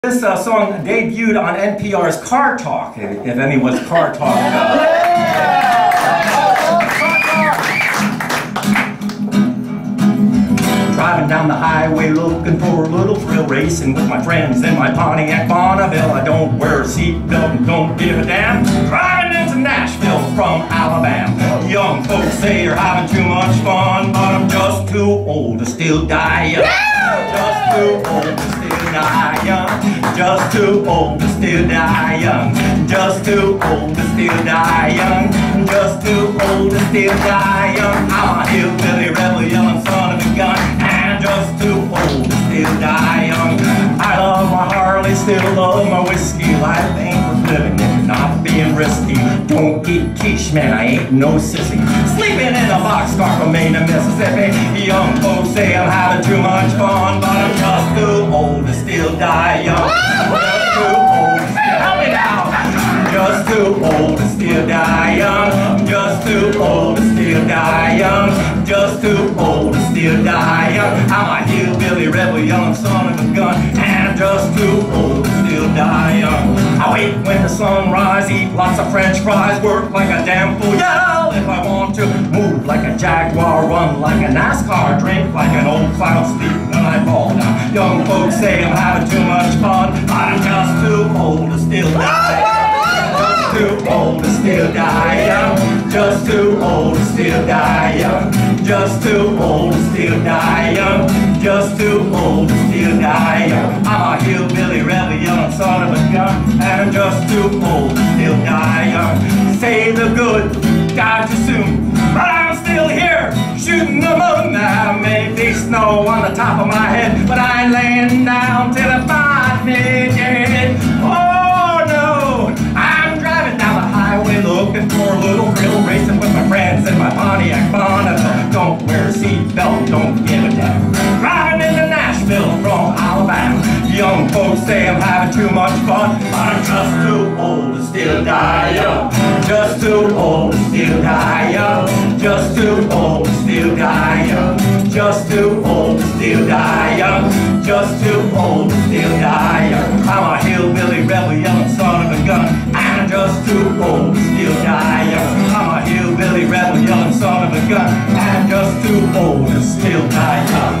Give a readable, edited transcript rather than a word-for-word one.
This song debuted on NPR's Car Talk, if anyone's Car Talk. Driving down the highway looking for a little thrill, racing with my friends in my Pontiac Bonneville. I don't wear a seatbelt and don't give a damn. Driving into Nashville from Alabama. Young folks say you're having too much fun, but I'm just too old to still die young. Just too old to still die young. Just too old to still die young. Just too old to still die young. Just too old to still die young. I'm a hillbilly rebel, young son of a gun, and just too old to still die young. I love my Harley, still love my whiskey. Life ain't worth living if you're not being risky. Don't eat quiche, man, I ain't no sissy. Sleeping in a boxcar from Maine to Mississippi. Young folks say I'm having too much fun, but I'm just too old to still die young. Just too old to still, help me now. Just too old to still die young. Just too old to still die young. Just too old to still die young. I'm a hillbilly rebel, young son of a gun, and just too old to still die young. I wait when the sun rises, eat lots of French fries, work like a damn fool, yell if I want to, move like a Jaguar, run like a NASCAR, drink like an old clown, sleep when I fall down. Young folks say I'm having too much fun, but I'm just too old to still die. Just too old to still die young. Just too old to still die young. Just too old to still die young. Just too old to still die young. I'm a hillbilly rebel, young son of a gun, and I'm just too old to still die young. Say the good, die too soon, but I'm still here, shooting the moon. There may be snow on the top of my head, but I ain't laying down till I find me dead. Oh no, I'm driving down the highway looking for a little thrill, racing with my friends in my Pontiac Bonneville. Don't wear a seatbelt, don't give a damn. Driving into Nashville from Alabama. Young folks say I'm having too much fun, but I'm just too old to still die young. Just too old to still die young. Just too old to still die young. Just too old to still die young. Just too old to still die young. I'm a hillbilly rebel, young son of a gun, and I'm just too old to still die young. I'm a hillbilly rebel, young son of a gun, and I'm just too old to still die young.